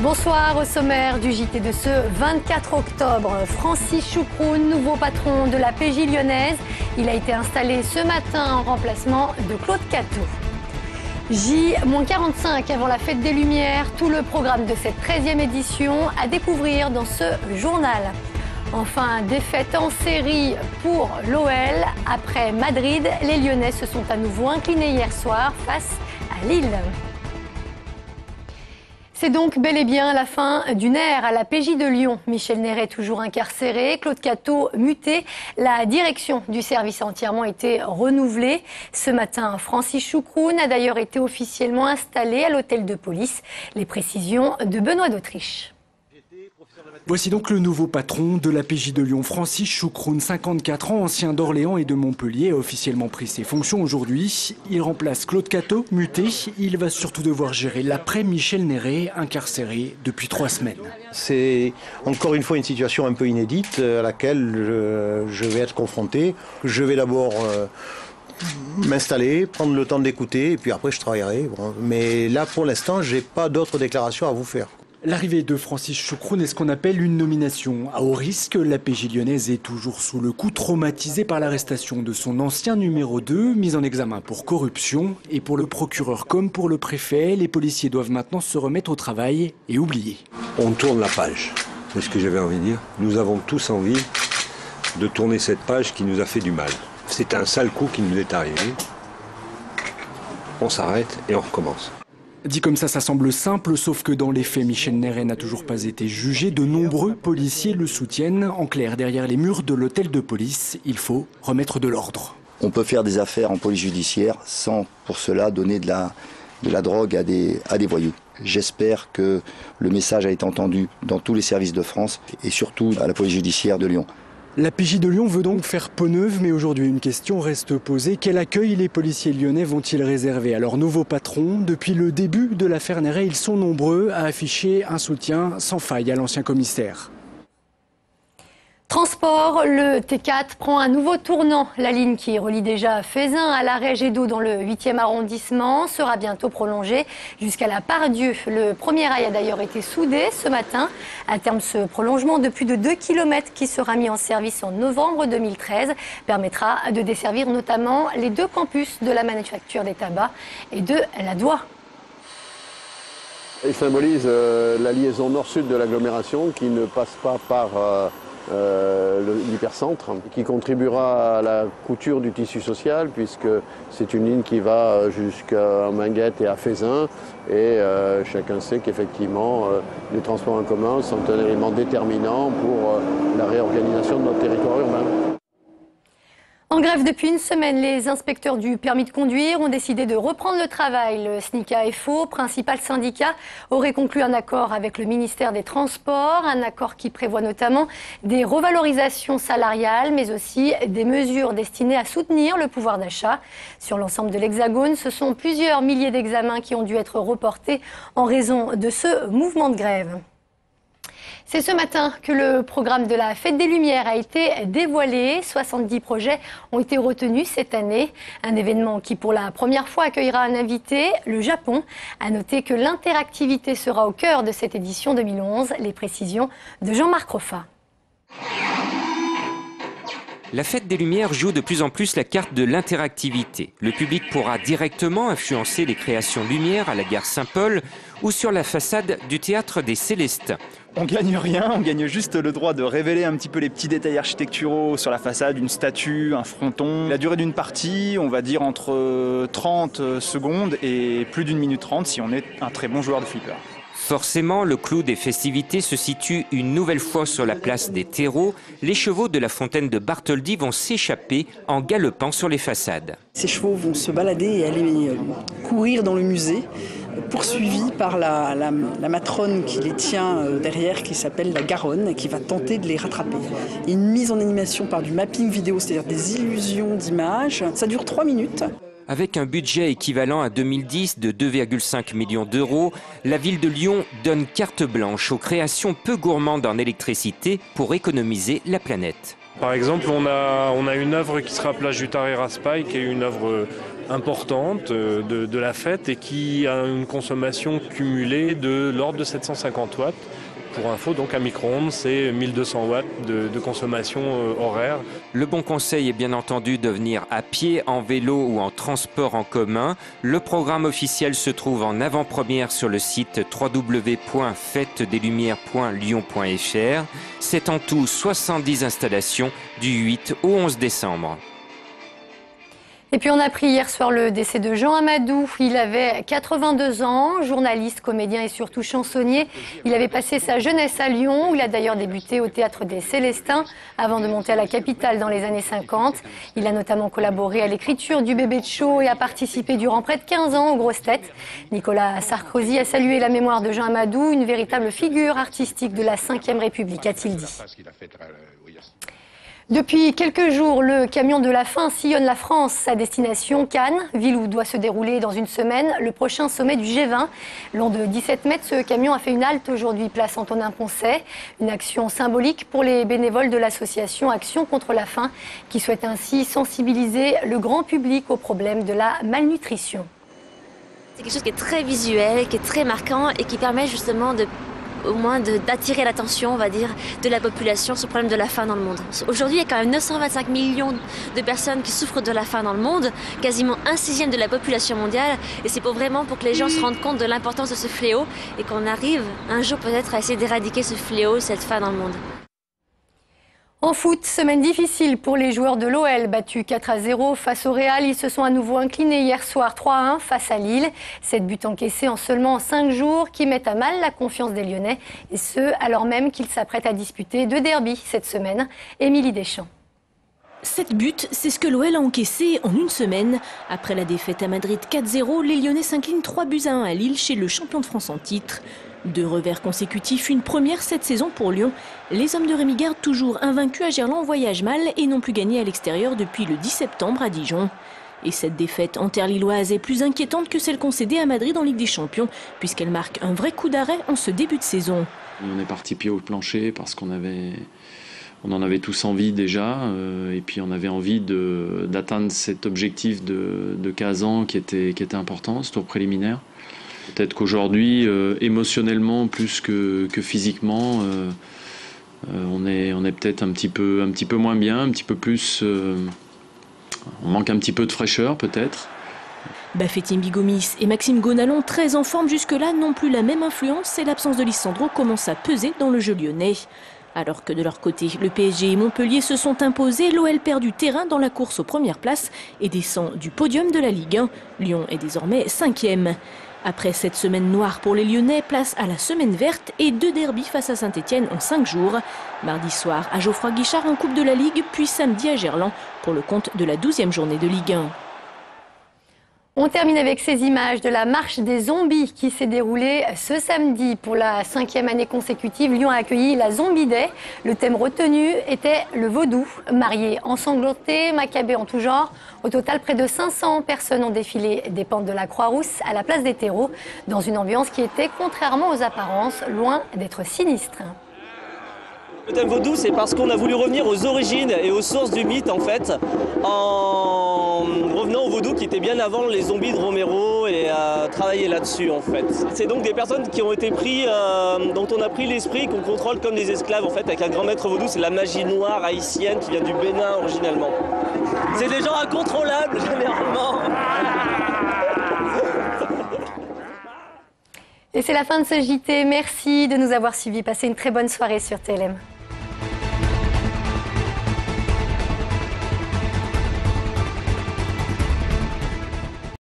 Bonsoir, au sommaire du JT de ce 24 octobre. Francis Choukroun, nouveau patron de la PJ lyonnaise. Il a été installé ce matin en remplacement de Claude Cateau. J-45 avant la fête des Lumières, tout le programme de cette 13e édition à découvrir dans ce journal. Enfin, défaite en série pour l'OL. Après Madrid, les Lyonnais se sont à nouveau inclinés hier soir face à Lille. C'est donc bel et bien la fin d'une ère à la PJ de Lyon. Michel Néret toujours incarcéré, Claude Cateau muté. La direction du service a entièrement été renouvelée. Ce matin, Francis Choukroun a d'ailleurs été officiellement installé à l'hôtel de police. Les précisions de Benoît d'Autriche. Voici donc le nouveau patron de la PJ de Lyon, Francis Choukroun, 54 ans, ancien d'Orléans et de Montpellier, a officiellement pris ses fonctions aujourd'hui. Il remplace Claude Cateau, muté. Il va surtout devoir gérer l'après Michel Néret, incarcéré depuis 3 semaines. C'est encore une fois une situation un peu inédite à laquelle je vais être confronté. Je vais d'abord m'installer, prendre le temps d'écouter et puis après je travaillerai. Bon, mais là pour l'instant, j'ai pas d'autres déclarations à vous faire. L'arrivée de Francis Choukroun est ce qu'on appelle une nomination à haut risque. La PJ lyonnaise est toujours sous le coup, traumatisée par l'arrestation de son ancien numéro 2, mis en examen pour corruption. Et pour le procureur comme pour le préfet, les policiers doivent maintenant se remettre au travail et oublier. On tourne la page, c'est ce que j'avais envie de dire. Nous avons tous envie de tourner cette page qui nous a fait du mal. C'est un sale coup qui nous est arrivé. On s'arrête et on recommence. Dit comme ça semble simple, sauf que dans les faits, Michel Néret n'a toujours pas été jugé. De nombreux policiers le soutiennent. En clair, derrière les murs de l'hôtel de police, il faut remettre de l'ordre. On peut faire des affaires en police judiciaire sans pour cela donner de la drogue à des voyous. J'espère que le message a été entendu dans tous les services de France et surtout à la police judiciaire de Lyon. La PJ de Lyon veut donc faire peau neuve, mais aujourd'hui une question reste posée. Quel accueil les policiers lyonnais vont-ils réserver à leur nouveau patron? Depuis le début de l'affaire Néret, ils sont nombreux à afficher un soutien sans faille à l'ancien commissaire. Transport, le T4 prend un nouveau tournant. La ligne qui relie déjà Feyzin à l'arrêt Jet-d'Eau dans le 8e arrondissement sera bientôt prolongée jusqu'à la Part-Dieu. Le premier rail a d'ailleurs été soudé ce matin. À terme, ce prolongement de plus de 2 km qui sera mis en service en novembre 2013 permettra de desservir notamment les 2 campus de la manufacture des tabacs et de la Doua. Il symbolise la liaison nord-sud de l'agglomération qui ne passe pas par l'hypercentre, qui contribuera à la couture du tissu social puisque c'est une ligne qui va jusqu'à Minguette et à Feyzin et chacun sait qu'effectivement les transports en commun sont un élément déterminant pour la réorganisation de notre territoire urbain. En grève depuis une semaine, les inspecteurs du permis de conduire ont décidé de reprendre le travail. Le SNICA FO, principal syndicat, aurait conclu un accord avec le ministère des Transports, un accord qui prévoit notamment des revalorisations salariales, mais aussi des mesures destinées à soutenir le pouvoir d'achat. Sur l'ensemble de l'Hexagone, ce sont plusieurs milliers d'examens qui ont dû être reportés en raison de ce mouvement de grève. C'est ce matin que le programme de la Fête des Lumières a été dévoilé. 70 projets ont été retenus cette année. Un événement qui, pour la première fois, accueillera un invité, le Japon. À noter que l'interactivité sera au cœur de cette édition 2011. Les précisions de Jean-Marc Roffa. La Fête des Lumières joue de plus en plus la carte de l'interactivité. Le public pourra directement influencer les créations Lumière à la gare Saint-Paul ou sur la façade du Théâtre des Célestins. On gagne rien, on gagne juste le droit de révéler un petit peu les petits détails architecturaux sur la façade, une statue, un fronton. La durée d'une partie, on va dire entre 30 secondes et plus d'1 minute 30 si on est un très bon joueur de flipper. Forcément, le clou des festivités se situe une nouvelle fois sur la place des terreaux. Les chevaux de la fontaine de Bartholdi vont s'échapper en galopant sur les façades. Ces chevaux vont se balader et aller courir dans le musée, poursuivis par la matrone qui les tient derrière, qui s'appelle la Garonne, et qui va tenter de les rattraper. Une mise en animation par du mapping vidéo, c'est-à-dire des illusions d'images. Ça dure 3 minutes. Avec un budget équivalent à 2010 de 2,5 millions d'euros, la ville de Lyon donne carte blanche aux créations peu gourmandes en électricité pour économiser la planète. Par exemple, on a une œuvre qui sera Plage du Tarera Spy, qui est une œuvre importante de la fête et qui a une consommation cumulée de l'ordre de 750 watts. Pour info, donc un micro-ondes, c'est 1200 watts de consommation horaire. Le bon conseil est bien entendu de venir à pied, en vélo ou en transport en commun. Le programme officiel se trouve en avant-première sur le site www.fêtedeslumières.lyon.fr. C'est en tout 70 installations du 8 au 11 décembre. Et puis on a appris hier soir le décès de Jean Amadou. Il avait 82 ans, journaliste, comédien et surtout chansonnier. Il avait passé sa jeunesse à Lyon, où il a d'ailleurs débuté au Théâtre des Célestins avant de monter à la capitale dans les années 50. Il a notamment collaboré à l'écriture du Bébé de Show et a participé durant près de 15 ans aux Grosses Têtes. Nicolas Sarkozy a salué la mémoire de Jean Amadou, une véritable figure artistique de la Ve République, a-t-il dit. Depuis quelques jours, le camion de la faim sillonne la France à destination Cannes, ville où doit se dérouler dans une semaine le prochain sommet du G20. Long de 17 mètres, ce camion a fait une halte aujourd'hui place Antonin-Poncet. Une action symbolique pour les bénévoles de l'association Action contre la faim qui souhaite ainsi sensibiliser le grand public au problème de la malnutrition. C'est quelque chose qui est très visuel, qui est très marquant et qui permet justement d'attirer l'attention, on va dire, de la population sur le problème de la faim dans le monde. Aujourd'hui, il y a quand même 925 millions de personnes qui souffrent de la faim dans le monde, quasiment 1/6 de la population mondiale, et c'est pour que les gens se rendent compte de l'importance de ce fléau et qu'on arrive un jour peut-être à essayer d'éradiquer ce fléau, cette faim dans le monde. En foot, semaine difficile pour les joueurs de l'OL, battus 4-0 face au Real. Ils se sont à nouveau inclinés hier soir 3-1 face à Lille. 7 buts encaissés en seulement 5 jours qui mettent à mal la confiance des Lyonnais. Et ce, alors même qu'ils s'apprêtent à disputer 2 derbys cette semaine. Émilie Deschamps. 7 buts, c'est ce que l'OL a encaissé en une semaine. Après la défaite à Madrid 4-0, les Lyonnais s'inclinent 3-1 à Lille chez le champion de France en titre. 2 revers consécutifs, une première cette saison pour Lyon. Les hommes de Rémi Garde, toujours invaincus à Gerland, voyagent mal et n'ont plus gagné à l'extérieur depuis le 10 septembre à Dijon. Et cette défaite interlilloise est plus inquiétante que celle concédée à Madrid en Ligue des Champions, puisqu'elle marque un vrai coup d'arrêt en ce début de saison. On est parti pied au plancher parce qu'on en avait tous envie déjà, et puis on avait envie d'atteindre cet objectif de Kazan qui était important, ce tour préliminaire. Peut-être qu'aujourd'hui, émotionnellement plus que physiquement, on est peut-être un petit peu moins bien, un petit peu plus. On manque un petit peu de fraîcheur peut-être. Bafétim Bigomis et Maxime Gonalon, très en forme jusque-là, n'ont plus la même influence et l'absence de Lissandro commence à peser dans le jeu lyonnais. Alors que de leur côté, le PSG et Montpellier se sont imposés, l'OL perd du terrain dans la course aux premières places et descend du podium de la Ligue 1. Lyon est désormais 5e. Après cette semaine noire pour les Lyonnais, place à la semaine verte et 2 derbys face à Saint-Etienne en 5 jours. Mardi soir à Geoffroy Guichard en Coupe de la Ligue, puis samedi à Gerland pour le compte de la 12e journée de Ligue 1. On termine avec ces images de la marche des zombies qui s'est déroulée ce samedi. Pour la 5e année consécutive, Lyon a accueilli la Zombie Day. Le thème retenu était le vaudou. Mariés ensanglantés, macabées en tout genre. Au total, près de 500 personnes ont défilé des pentes de la Croix-Rousse à la place des terreaux, dans une ambiance qui était, contrairement aux apparences, loin d'être sinistre. Le thème vaudou, c'est parce qu'on a voulu revenir aux origines et aux sources du mythe, en fait, en revenant au vaudou qui était bien avant les zombies de Romero et travailler là-dessus, en fait. C'est donc des personnes qui ont été pris, dont on a pris l'esprit, qu'on contrôle comme des esclaves, en fait, avec un grand maître vaudou. C'est la magie noire haïtienne qui vient du Bénin originalement. C'est des gens incontrôlables, généralement. Et c'est la fin de ce JT. Merci de nous avoir suivis. Passez une très bonne soirée sur TLM.